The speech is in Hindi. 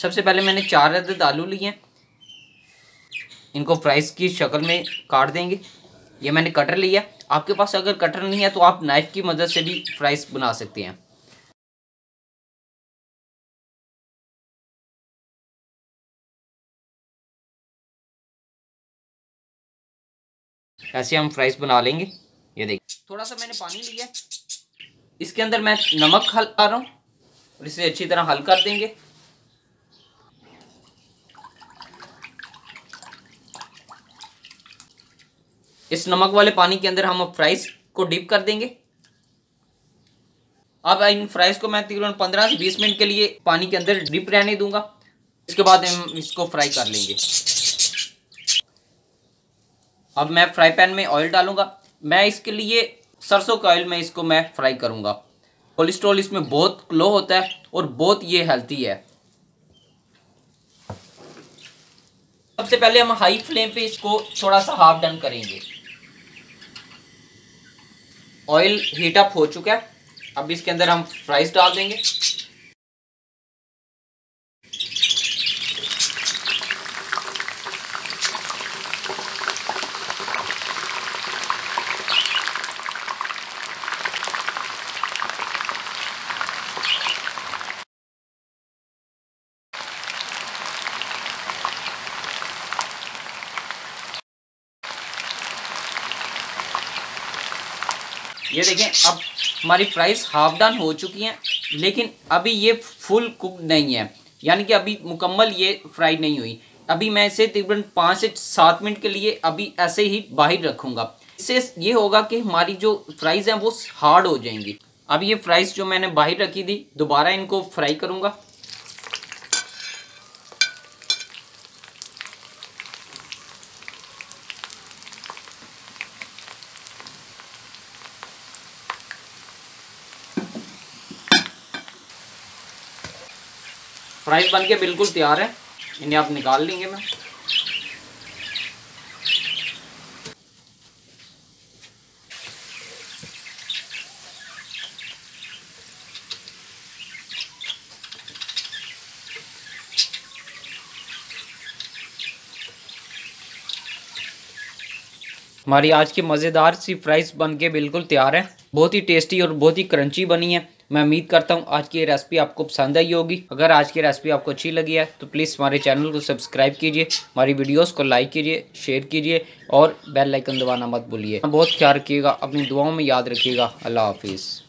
सबसे पहले मैंने 4 अदद आलू लिए हैं, इनको फ्राइज़ की शक्ल में काट देंगे। ये मैंने कटर लिया। आपके पास अगर कटर नहीं है तो आप नाइफ़ की मदद से भी फ्राइज़ बना सकते हैं। ऐसे हम फ्राइज़ बना लेंगे। ये देखिए थोड़ा सा मैंने पानी लिया, इसके अंदर मैं नमक डाल रहा हूँ और इसे अच्छी तरह हल कर देंगे। इस नमक वाले पानी के अंदर हम फ्राइज़ को डिप कर देंगे। अब इन फ्राइज़ को मैं तकरीबन 15 से 20 मिनट के लिए पानी के अंदर डिप रहने दूंगा। इसके बाद हम इसको फ्राई कर लेंगे। अब मैं फ्राई पैन में ऑयल डालूंगा। मैं इसके लिए सरसों का ऑयल में इसको मैं फ्राई करूंगा। कोलेस्ट्रॉल इसमें बहुत लो होता है और बहुत ये हेल्थी है। सबसे पहले हम हाई फ्लेम पे इसको थोड़ा सा हाफ डन करेंगे। ऑयल हीट अप हो चुका है। अब इसके अंदर हम फ्राइज डाल देंगे। ये देखें अब हमारी फ्राइज़ हाफ डन हो चुकी हैं, लेकिन अभी ये फुल कुक नहीं है, यानी कि अभी मुकम्मल ये फ्राई नहीं हुई। अभी मैं इसे तकरीबन 5 से 7 मिनट के लिए अभी ऐसे ही बाहर रखूँगा। इससे ये होगा कि हमारी जो फ्राइज़ हैं वो हार्ड हो जाएंगी। अब ये फ्राइज़ जो मैंने बाहर रखी थी दोबारा इनको फ्राई करूँगा। फ्राइज़ बन के बिल्कुल तैयार है, इन्हें आप निकाल लेंगे। मैं हमारी आज की मज़ेदार सी फ्राइज़ बन के बिल्कुल तैयार है। बहुत ही टेस्टी और बहुत ही क्रंची बनी है। मैं उम्मीद करता हूँ आज की ये रेसिपी आपको पसंद आई होगी। अगर आज की रेसिपी आपको अच्छी लगी है तो प्लीज़ हमारे चैनल को सब्सक्राइब कीजिए, हमारी वीडियोस को लाइक कीजिए, शेयर कीजिए और बेल आइकन दबाना मत भूलिए। बहुत ख्याल रखिएगा, अपनी दुआओं में याद रखिएगा। अल्लाह हाफिज़।